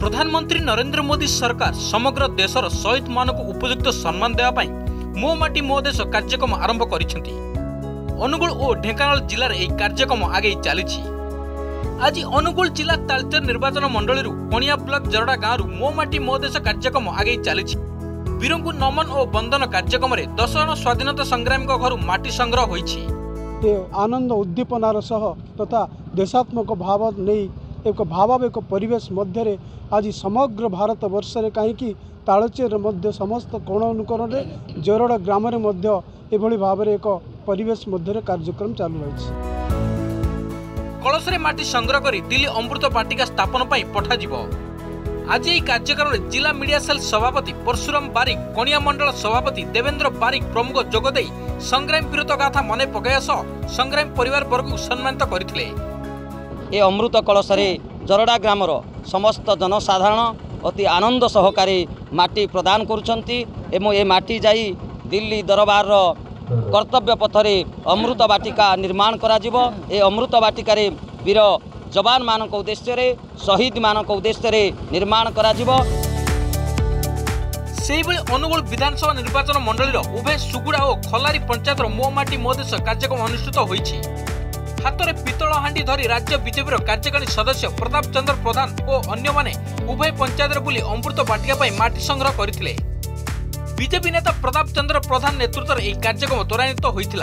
प्रधानमंत्री नरेंद्र मोदी सरकार समग्र देशर शहीद मान को उपयुक्त सम्मान देवाई मो माटी मो देश कार्यक्रम आरंभ करिसेंती। अनुगुल और ढेंकानाल जिलार यह कार्यक्रम आगे चली। आज अनुगुल जिला तालचेर निर्वाचन मंडली कणिया ब्लॉक जरडा गाँव मो माटी मो देश कार्यक्रम आगे चली। वीरों को नमन और वंदन कार्यक्रम 10 जन स्वाधीनता संग्रामी घर माटी संग्रह होईछि। आनंद उद्दीपनार सह तथा देशात्मक भाव नहीं एक भावावेक परिवेश मध्य आज समग्र भारत वर्ष में कहीं तालचेर मध्य समस्त कोण अनुकोण जरडा ग्राम एभली भाव एक परिवेश मध्य कार्यक्रम चालू रही। कलशरे माटी संग्रह कर दिल्ली अमृत वाटिका स्थापन पर पठाଯିव। आज यह कार्यक्रम में जिला मीडिया सेल सभापति परशुराम बारिक, कणिया मंडल सभापति देवेंद्र बारिक प्रमुख जोगदे संग्राम वीरता गाथा मन पकाया सह संग्राम परिवार वर्ग को सम्मानित करथिले। ए अमृत कलशरे जरडा ग्रामर समस्त जनसाधारण अति आनंद सहकारी माटी प्रदान करुछंती एवं ए माटी जाई दिल्ली दरबार कर्तव्य पथरे अमृत वाटिका निर्माण कराजिव। ए अमृत वाटिका वीर जवान मानक उद्देश्य रे शहीद मानक उद्देश्य रे निर्माण कराजिव। सेहिभଳି अनुगुल विधानसभा निर्वाचन मंडलीर उभय सुगुड़ा और खलारी पंचायतर मो माटी मो देश कार्यक्रम अनुष्ठित होईछि। हाथ में पितल हांडी धरी राज्य बीजेपी कार्यकारिणी सदस्य प्रताप चंद्र प्रधान और अन्य माने उभय पंचायत बुली अमृत वाटिका माटी संग्रह करथिले। बीजेपी नेता प्रताप चंद्र प्रधान नेतृत्व में यह कार्यक्रम त्वरान्वित होइथिला।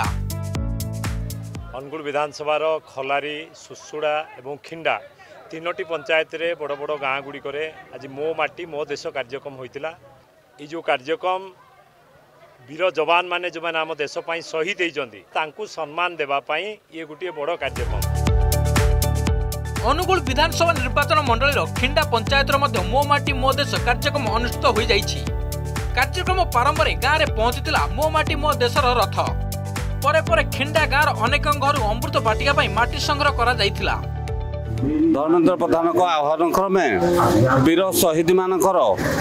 अनुगुल विधानसभा खलारी सुसुड़ा और खिंडा तीनोटी पंचायत रे बड़ बड़ गाँ गुड़िक आज मो माटी मो देश कार्यक्रम होइथिला। ये जो कार्यक्रम वीर जवान माने जो आम देश शहीद होती सम्मान देवाई ये गोटे बड़ कार्यक्रम। अनुगुल विधानसभा निर्वाचन मंडलीर खिंडा पंचायत मो माटी मो देश कार्यक्रम अनुष्ठित हो जाइछि। कार्यक्रम प्रारंभ में गाँव में पहुंचीला मो माटी मो देशर रथ। परे परे खिंडा गाँव अनेक घर अमृत वाटिका माटी संग्रह करा जाइथिला। धर्मेंद्र प्रधान को आह्वान क्रमे वीर शहीद मानकर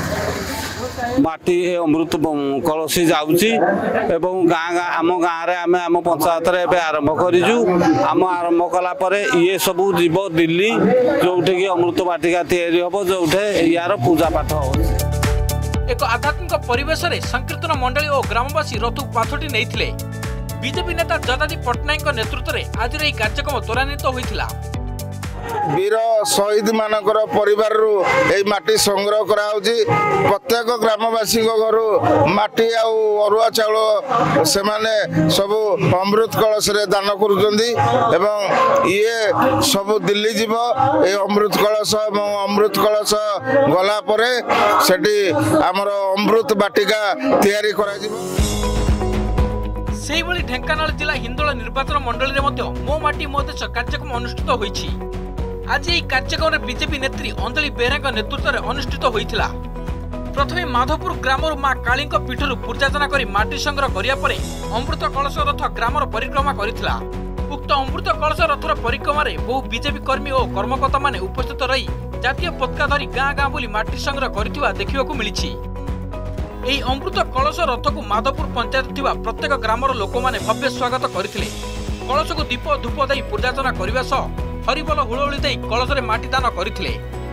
माटी अमृत कलसी जाऊँगी एवं आम गाँव में आम पंचायत आरंभ करूँ। आम आरंभ कलापर ये सब जीव दिल्ली जोठी अमृत वाटिका तैयारी हम जो यार पूजा पाठ हो। एक आध्यात्मिक परिवेश में संकीर्तन मंडली और ग्रामवासी रथ पाथटी नहीं। बीजेपी नेता जदादी पट्टनायक नेतृत्व में आज यह कार्यक्रम त्वरान्वित होइथिला। वीर शहीद मानकर परिवार माटी संग्रह कराउछि। प्रत्येक ग्रामवासी घर माटी अरुआ चाउल से सब अमृत कलश रे दान करुछंती एवं ये सब दिल्ली जीव ए अमृत कलश अमृत कलश गला परे सेठी हमर अमृत वाटिका तैयारी करा जिवो। सेहिभଳି ढेंकानाल जिला हिंदोल निर्वाचन मंडली मो माटी मो देश कार्यक्रम अनुष्ठित होइछि। आज यह कार्यक्रम में बीजेपी नेत्री अंजलि बेहरा नेतृत्व में अनुष्ठित होइथिला। प्रथमे माधवपुर ग्रामर मां काली पीठर पूजार्चना कर माटी संग्रह करने अमृत कलश रथ ग्रामर परिक्रमा करिथिला। उक्त अमृत कलश रथर परिक्रमा बहु बीजेपी कर्मी और कर्मकर्ता माने उपस्थित रही जातीय पताका धरी गाँ गाँ बुली माटी संग्रह करथिबा देखिबाकु मिलिछि। एही अमृत कलश रथ को माधवपुर पंचायत थिबा प्रत्येक ग्रामर लोक माने भव्य स्वागत करथिले। कलश को दीप धूप दे पूजार्चना करने सह हरिबोल हुलहुली दे कलशरे माटी दान करथिले।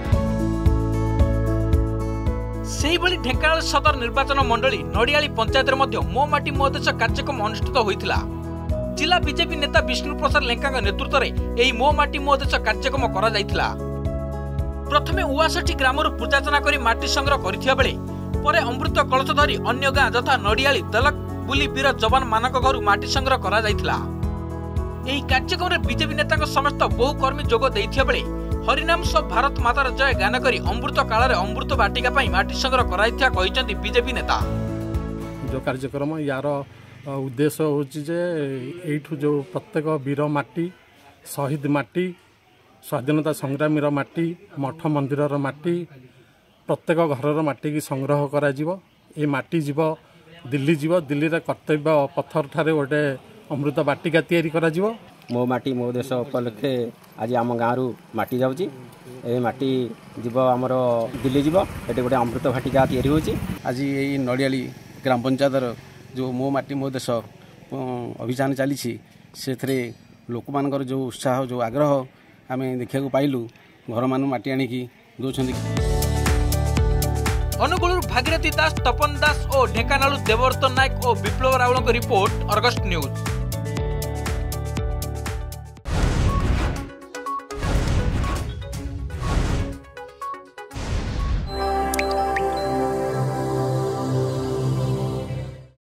सेहिभଳି ढेंकानाल सदर निर्वाचन मंडली नडियाली पंचायत मो माटी मो देश कार्यक्रम अनुष्ठित होइथिला। जिला बीजेपी नेता विष्णु प्रसाद लेंका नेतृत्व में यही मो माटी मो देश कार्यक्रम करा जाइथिला। प्रथमे 59 ग्रामर पूजार्चना कर माटी संग्रह करथिया बेले परे अमृत कलश धरी अन्य गाँ तथा नडियाली दलक बुली वीर जवान मानक घर माटी संग्रह करा जाइथिला। यही कार्यक्रम में बीजेपी नेता समस्त बहु कर्मी जोग देइथिया बेले हरिनाम सह भारत मातार जय गान करी अमृत काल में अमृत वाटिका माटी संग्रह कराइथिया कहिसंती बीजेपी नेता। जो कार्यक्रम यार उद्देश्य होची जे एठू जो प्रत्येक वीर माटी शहीद माटी स्वाधीनता संग्रामीर माटी मठ मंदिरर माटी प्रत्येक घरर माटी की संग्रह करा जिवो। ए माटी जीव दिल्ली जीव दिल्ली रे कर्तव्य पथर ठारे गोटे अमृत वाटिका तैयारी करा जिवो। मो माटी मो देश उपलक्षे आज आम गाँव माटी जाऊँगी। ए माटी जीव आमर दिल्ली जीव ये गोटे अमृत वाटिका तैयारी होची। आज यही नडियाली ग्राम पंचायतर जो मो माटी मो देश अभियान चली से लोक मानकर जो उत्साह जो आग्रह आम देखा पाइलु घर मान माटी आनिकी दौरान। अनुगुलु भागीरथी दास, तपन दास और ढेंकानालु देवर्तन नायक और Biplab Rawal report, Argus news.